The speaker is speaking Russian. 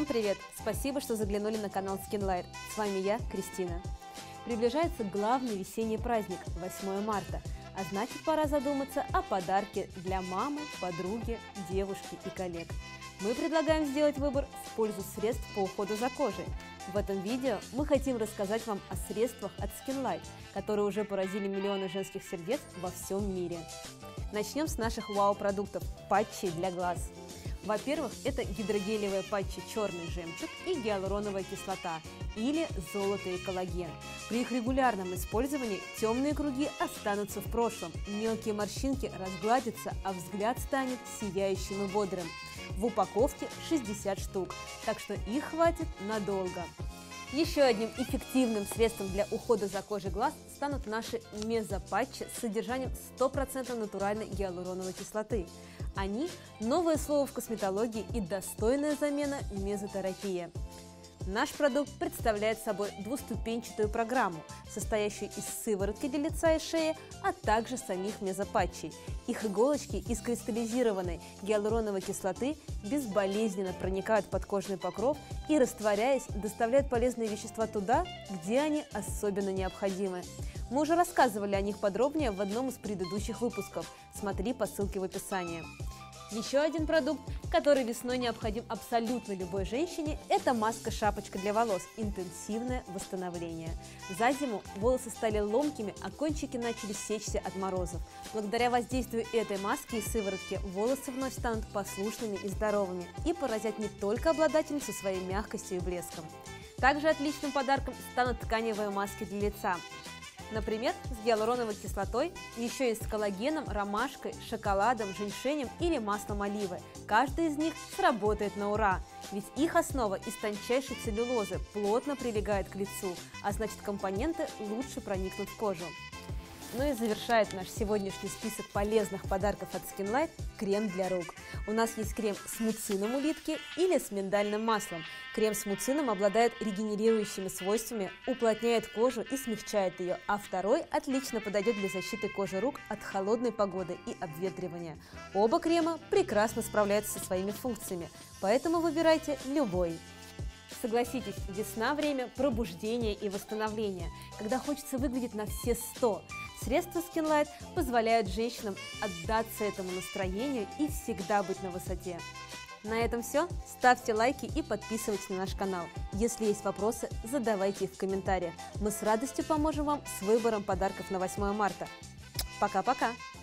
Всем привет! Спасибо, что заглянули на канал Skinlight. С вами я, Кристина. Приближается главный весенний праздник – 8 марта, а значит, пора задуматься о подарке для мамы, подруги, девушки и коллег. Мы предлагаем сделать выбор в пользу средств по уходу за кожей. В этом видео мы хотим рассказать вам о средствах от Skinlight, которые уже поразили миллионы женских сердец во всем мире. Начнем с наших вау-продуктов – патчей для глаз. Во-первых, это гидрогелевые патчи «Черный жемчуг» и гиалуроновая кислота, или золото и коллаген. При их регулярном использовании темные круги останутся в прошлом, мелкие морщинки разгладятся, а взгляд станет сияющим и бодрым. В упаковке 60 штук, так что их хватит надолго. Еще одним эффективным средством для ухода за кожей глаз станут наши мезопатчи с содержанием 100% натуральной гиалуроновой кислоты. Они – новое слово в косметологии и достойная замена мезотерапии. Наш продукт представляет собой двуступенчатую программу, состоящую из сыворотки для лица и шеи, а также самих мезопатчей. Их иголочки из кристаллизированной гиалуроновой кислоты безболезненно проникают в подкожный покров и, растворяясь, доставляют полезные вещества туда, где они особенно необходимы. Мы уже рассказывали о них подробнее в одном из предыдущих выпусков. Смотри по ссылке в описании. Еще один продукт, который весной необходим абсолютно любой женщине, это маска-шапочка для волос «Интенсивное восстановление». За зиму волосы стали ломкими, а кончики начали сечься от морозов. Благодаря воздействию этой маски и сыворотки волосы вновь станут послушными и здоровыми и поразят не только обладательницу своей мягкостью и блеском. Также отличным подарком станут тканевые маски для лица. Например, с гиалуроновой кислотой, еще и с коллагеном, ромашкой, шоколадом, женьшенем или маслом оливы. Каждый из них сработает на ура, ведь их основа из тончайшей целлюлозы плотно прилегает к лицу, а значит, компоненты лучше проникнут в кожу. Ну и завершает наш сегодняшний список полезных подарков от Skinlight крем для рук. У нас есть крем с муцином улитки или с миндальным маслом. Крем с муцином обладает регенерирующими свойствами, уплотняет кожу и смягчает ее, а второй отлично подойдет для защиты кожи рук от холодной погоды и обветривания. Оба крема прекрасно справляются со своими функциями, поэтому выбирайте любой. Согласитесь, весна – время пробуждения и восстановления, когда хочется выглядеть на все 100. Средства Skinlight позволяют женщинам отдаться этому настроению и всегда быть на высоте. На этом все. Ставьте лайки и подписывайтесь на наш канал. Если есть вопросы, задавайте их в комментариях. Мы с радостью поможем вам с выбором подарков на 8 марта. Пока-пока!